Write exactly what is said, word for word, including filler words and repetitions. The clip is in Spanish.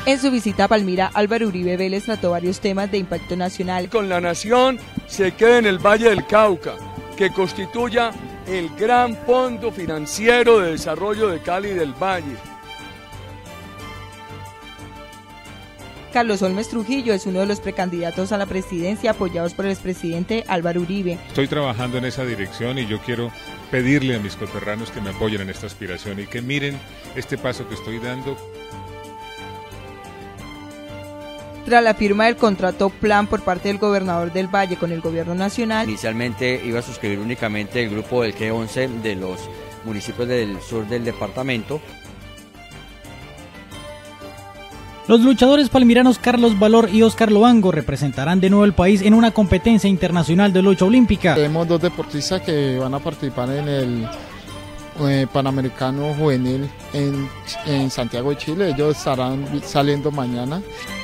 En su visita a Palmira, Álvaro Uribe Vélez trató varios temas de impacto nacional. Con la nación se quede en el Valle del Cauca, que constituya el gran fondo financiero de desarrollo de Cali y del Valle. Carlos Holmes Trujillo es uno de los precandidatos a la presidencia apoyados por el expresidente Álvaro Uribe. Estoy trabajando en esa dirección y yo quiero pedirle a mis coterráneos que me apoyen en esta aspiración y que miren este paso que estoy dando. Tras la firma del contrato plan por parte del gobernador del Valle con el gobierno nacional, inicialmente iba a suscribir únicamente el grupo del G once de los municipios del sur del departamento. Los luchadores palmiranos Carlos Valor y Oscar Loango representarán de nuevo el país en una competencia internacional de lucha olímpica. Tenemos dos deportistas que van a participar en el eh, Panamericano Juvenil en, en Santiago de Chile. Ellos estarán saliendo mañana.